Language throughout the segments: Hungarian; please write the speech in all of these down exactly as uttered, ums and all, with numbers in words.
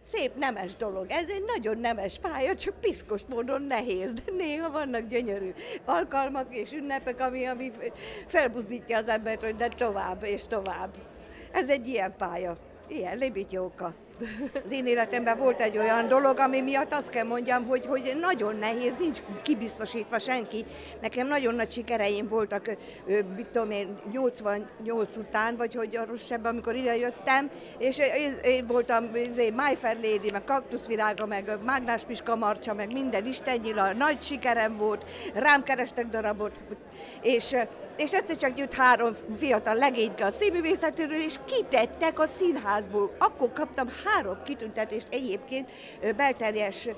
szép nemes dolog. Ez egy nagyon nemes pálya, csak piszkos módon nehéz, de néha vannak gyönyörű alkalmak és ünnepek, ami, ami felbuzdítja az embert, hogy de tovább és tovább. Ez egy ilyen pálya, ilyen Libitjóka. Az én életemben volt egy olyan dolog, ami miatt azt kell mondjam, hogy, hogy nagyon nehéz, nincs kibiztosítva senki. Nekem nagyon nagy sikereim voltak, mit tudom én, nyolcvannyolc után, vagy hogy arról amikor ide jöttem, és én voltam My Fair Lady, meg Kaktuszvirága, meg Mágnás Piska Marcsa, meg minden istennyila, nagy sikerem volt, rám kerestek darabot, és, és egyszer csak jött három fiatal legényke a színművészetről, és kitettek a színházból. Akkor kaptam három kitüntetést egyébként belterjes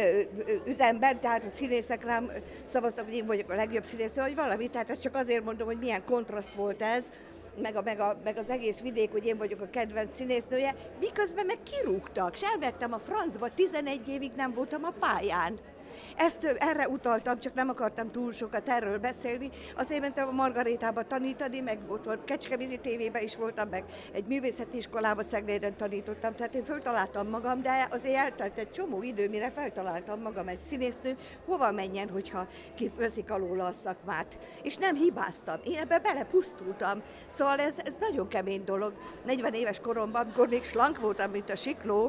üzemben, tehát a színészek rám szavaztak, hogy én vagyok a legjobb színész, vagy valami, tehát ezt csak azért mondom, hogy milyen kontraszt volt ez, meg, a, meg, a, meg az egész vidék, hogy én vagyok a kedvenc színésznője, miközben meg kirúgtak, és elvettem a francba, tizenegy évig nem voltam a pályán. Ezt erre utaltam, csak nem akartam túl sokat erről beszélni. Azért mentem a Margarétába tanítani, meg ott volt Kecskeméti tévében is voltam, meg egy művészeti iskolába Cegléden tanítottam, tehát én föltaláltam magam, de azért eltelt egy csomó idő, mire feltaláltam magam egy színésznő, hova menjen, hogyha kiveszik alóla a szakmát. És nem hibáztam, én ebbe belepusztultam. Szóval ez, ez nagyon kemény dolog. negyven éves koromban, amikor még slank voltam, mint a sikló,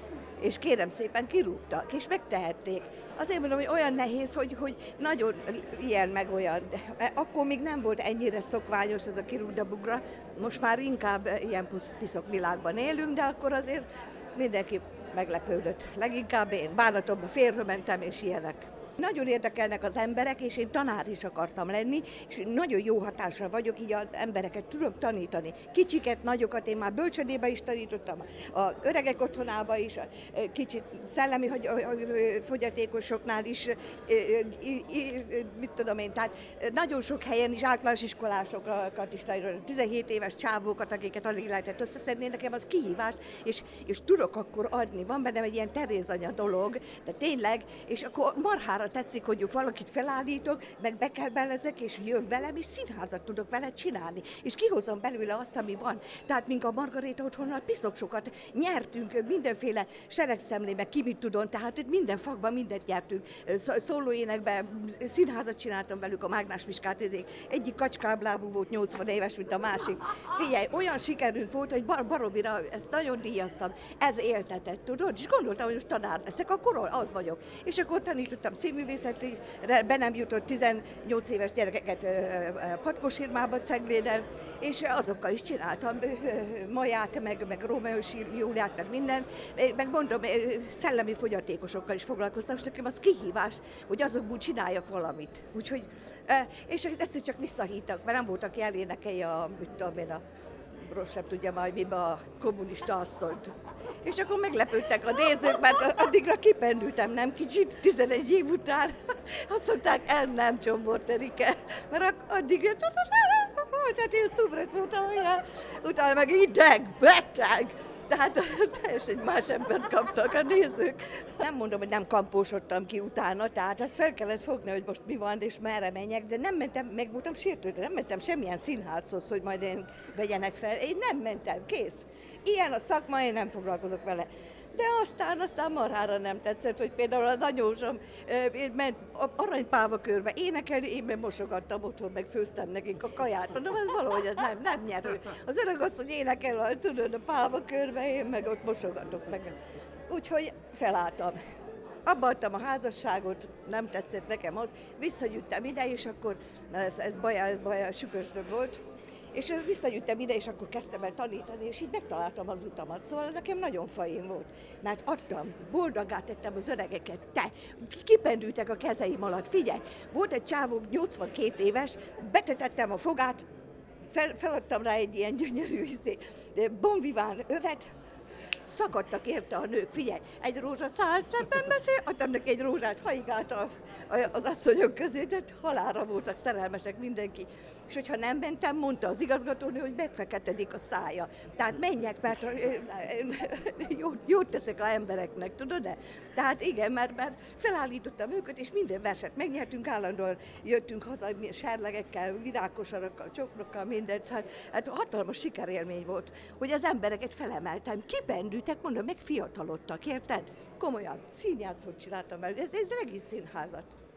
és kérem szépen kirúgtak, és megtehették. Azért mondom, hogy olyan nehéz, hogy, hogy nagyon ilyen meg olyan. Akkor még nem volt ennyire szokványos ez a kirúgdabugra, most már inkább ilyen piszok világban élünk, de akkor azért mindenki meglepődött. Leginkább én bánatomba férjbe mentem, és ilyenek. Nagyon érdekelnek az emberek, és én tanár is akartam lenni, és nagyon jó hatásra vagyok, így az embereket tudom tanítani. Kicsiket, nagyokat, én már bölcsödébe is tanítottam, az öregek otthonába is, kicsit szellemi fogyatékosoknál is, mit tudom én, tehát nagyon sok helyen is általános iskolásokat is tanítottam, tizenhét éves csávókat, akiket alig lehetett összeszedni, nekem az kihívás, és, és tudok akkor adni. Van bennem egy ilyen Terézanya dolog, de tényleg, és akkor marhára tetszik, hogy valakit felállítok, meg bekelbelezek, és jön velem, és színházat tudok vele csinálni. És kihozom belőle azt, ami van. Tehát mink a Margaréta otthonnal piszok sokat nyertünk, mindenféle seregszemlébe, ki mit tudon, tehát itt minden fakban mindent nyertünk. Szólóénekben színházat csináltam velük, a Mágnás Piskát, egyik kacskáblábú volt, nyolcvan éves, mint a másik. Figyelj, olyan sikerünk volt, hogy bar baromira ezt nagyon díjaztam. Ez éltetett, tudod? És gondoltam, hogy most tanár leszek, akkor az vagyok. És akkor tanítottam színművészetre, be nem jutott tizennyolc éves gyerekeket Patkosirmába, Cegléden, és azokkal is csináltam Maját, meg, meg Rómeós Júliát, meg minden, meg mondom, szellemi fogyatékosokkal is foglalkoztam, és nekem az kihívás, hogy azokból csináljak valamit. Úgyhogy, és egyszer csak visszahívtak, mert nem volt, aki elénekelje a, mit tudom én, a Rossz sem tudja majd, miben a kommunista asszonyt. És akkor meglepődtek a nézők, mert addigra kipendültem, nem kicsit, tizenegy év után. Azt mondták, ez nem Csombor Terike, mert addig, tehát én szubret voltam, utána meg ideg, beteg. Tehát teljesen más embert kaptak a nézők. Nem mondom, hogy nem kampósodtam ki utána, tehát ezt fel kellett fogni, hogy most mi van, és merre menjek, de nem mentem, meg voltam sértődve, nem mentem semmilyen színházhoz, hogy majd én vegyenek fel. Én nem mentem, kész. Ilyen a szakma, én nem foglalkozok vele. De aztán, aztán marhára nem tetszett, hogy például az anyósom ment aranypálva körbe énekelni, én meg mosogattam otthon, meg főztem nekik a kaját. Mondom, ez valahogy ez nem, nem nyerő. Az öreg asszony énekel, tudod, a pálva körbe, én meg ott mosogatok meg. Úgyhogy felálltam. Abba adtam a házasságot, nem tetszett nekem az, visszajöttem ide, és akkor, mert ez, ez bajá, ez bajá, sükösdöm volt, és visszajöttem ide, és akkor kezdtem el tanítani, és így megtaláltam az utamat. Szóval ez nekem nagyon fain volt, mert adtam, boldogá tettem az öregeket, te, kipendültek a kezeim alatt, figyelj, volt egy csávó, nyolcvankét éves, betetettem a fogát, fel, feladtam rá egy ilyen gyönyörű Bon Vivant övet, szakadtak érte a nők, figyelj, egy rózsaszál szebben beszél, adtam neki egy rózsát, haigált az asszonyok közé, tehát halálra voltak szerelmesek mindenki. És hogyha nem mentem, mondta az igazgatónő, hogy megfeketedik a szája. Tehát menjek, mert jót, jót teszek az embereknek, tudod-e? Tehát igen, mert, mert felállítottam őket, és minden verset megnyertünk, állandóan jöttünk haza serlegekkel, virágkosarakkal, csokrokkal, mindent. Hát, hát hatalmas sikerélmény volt, hogy az embereket felemeltem, kipendült felnőttek, mondom, meg fiatalodtak, érted? Komolyan, színjátszót csináltam el, ez, ez egész színházat.